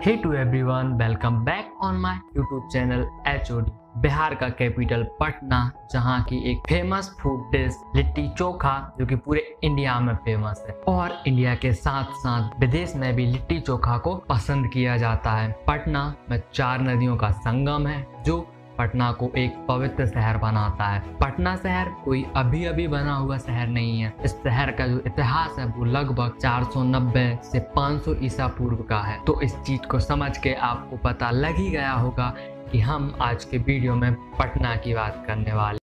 Hey to everyone, welcome back on my YouTube channel HOD। Bihar का capital Patna, जहां की एक famous food dish litti chokha जो कि पूरे इंडिया में फेमस है और इंडिया के साथ साथ विदेश में भी लिट्टी चोखा को पसंद किया जाता है। पटना में 4 नदियों का संगम है जो पटना को एक पवित्र शहर बनाता है। पटना शहर कोई अभी अभी बना हुआ शहर नहीं है। इस शहर का जो इतिहास है वो लगभग 490 से 500 ईसा पूर्व का है। तो इस चीज को समझ के आपको पता लग ही गया होगा कि हम आज के वीडियो में पटना की बात करने वाले।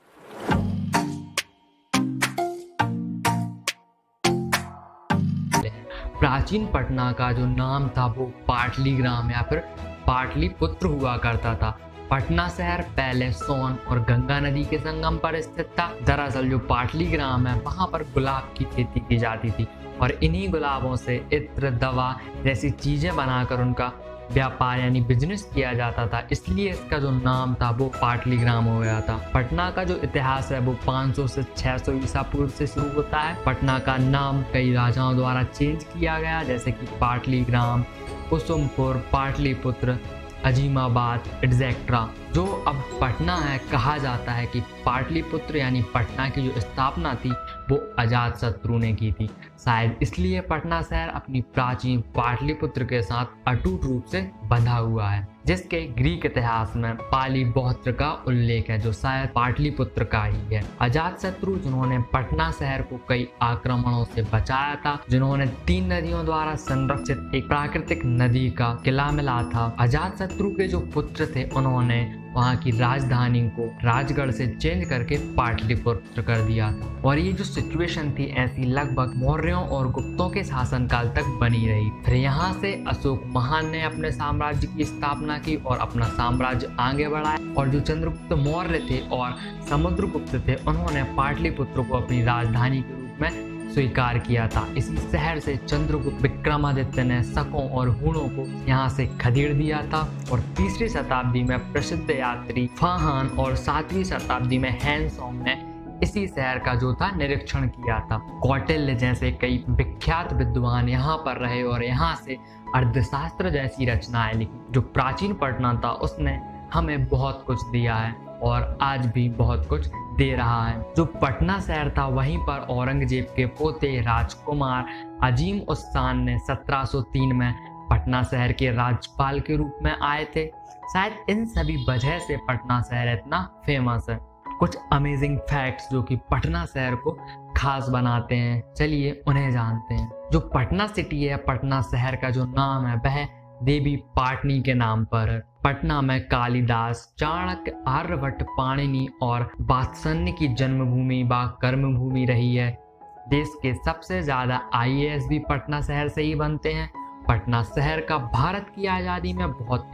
प्राचीन पटना का जो नाम था वो पाटलिग्राम या फिर पाटलिपुत्र हुआ करता था। पटना शहर पहले सोन और गंगा नदी के संगम पर स्थित था। दरअसल जो पाटलिग्राम है वहां पर गुलाब की खेती की जाती थी और इन्हीं गुलाबों से इत्र, दवा जैसी चीजें बनाकर उनका व्यापार यानी बिजनेस किया जाता था, इसलिए इसका जो नाम था वो पाटलिग्राम हो गया था। पटना का जो इतिहास है वो 500 से 600 ईसा पूर्व से शुरू होता है। पटना का नाम कई राजाओं द्वारा चेंज किया गया, जैसे कि पाटलिग्राम, कुसुमपुर, पाटलिपुत्र, अजीमाबाद एटसेट्रा। जो अब पटना है, कहा जाता है कि पाटलिपुत्र यानी पटना की जो स्थापना थी वो अजातशत्रु ने की थी। शायद इसलिए पटना शहर अपनी प्राचीन पाटलिपुत्र के साथ अटूट रूप से बंधा हुआ है, जिसके ग्रीक इतिहास में पाली बौत्र का उल्लेख है जो शायद पाटलिपुत्र का ही है। अजातशत्रु जिन्होंने पटना शहर को कई आक्रमणों से बचाया था, जिन्होंने 3 नदियों द्वारा संरक्षित एक प्राकृतिक नदी का किला मिला था। अजातशत्रु के जो पुत्र थे उन्होंने वहां की राजधानी को राजगढ़ से चेंज करके पाटलिपुत्र कर दिया था और ये जो सिचुएशन थी ऐसी लगभग मौर्यों और गुप्तों के शासनकाल तक बनी रही। फिर यहाँ से अशोक महान ने अपने साम्राज्य की स्थापना की और अपना साम्राज्य आगे बढ़ाया और जो चंद्रगुप्त मौर्य थे और समुद्रगुप्त थे उन्होंने पाटलिपुत्र को अपनी राजधानी के रूप में स्वीकार किया था। इसी शहर से चंद्रगुप्त विक्रमादित्य ने शकों और हूणों को यहाँ से खदेड़ दिया था और 3री शताब्दी में प्रसिद्ध यात्री फाहान और 7वीं शताब्दी में हैनसोंग ने इसी शहर का जो था निरीक्षण किया था। कौटिल्य जैसे कई विख्यात विद्वान यहाँ पर रहे और यहाँ से अर्थशास्त्र जैसी रचनाएं लिखी। जो प्राचीन पटना था उसने हमें बहुत कुछ दिया है और आज भी बहुत कुछ दे रहा है। जो पटना शहर था वहीं पर औरंगजेब के पोते राजकुमार अजीम उस्सान ने 1703 में पटना शहर के राज्यपाल के रूप में आए थे। शायद इन सभी वजह से पटना शहर इतना फेमस है। कुछ अमेजिंग फैक्ट्स जो कि पटना शहर को खास बनाते हैं, चलिए उन्हें जानते हैं। जो पटना सिटी है, पटना शहर का जो नाम है वह देवी पाटनी के नाम पर है। पटना में कालिदास, चाणक्य, आर्यभट्ट, पाणिनि और वात्स्यन की जन्मभूमि व कर्मभूमि रही है। देश के सबसे ज्यादा IAS भी पटना शहर से ही बनते हैं। पटना शहर का भारत की आज़ादी में बहुत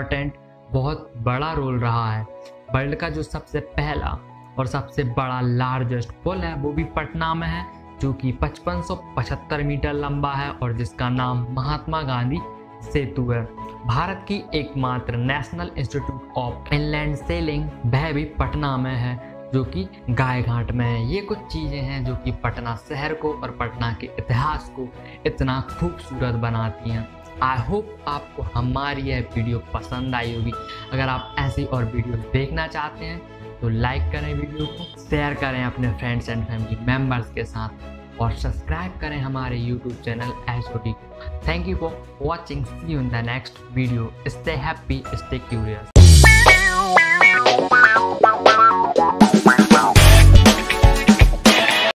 बहुत बड़ा रोल रहा है। वर्ल्ड का जो सबसे पहला और सबसे बड़ा लार्जेस्ट पुल है वो भी पटना में है, जो कि 5575 मीटर लंबा है और जिसका नाम महात्मा गांधी सेतु है। भारत की एकमात्र national institute of inland sailing वह भी पटना में है, जो कि गायघाट में है। ये कुछ चीजें हैं जो कि पटना शहर को और पटना के इतिहास को इतना खूबसूरत बनाती हैं। आई होप आपको हमारी यह वीडियो पसंद आई होगी। अगर आप ऐसी और वीडियो देखना चाहते हैं तो लाइक करें, वीडियो को शेयर करें अपने फ्रेंड्स एंड फैमिली मेम्बर्स के साथ और सब्सक्राइब करें हमारे YouTube चैनल HOD को। Thank you for watching. See you in the next video. Stay happy, stay curious.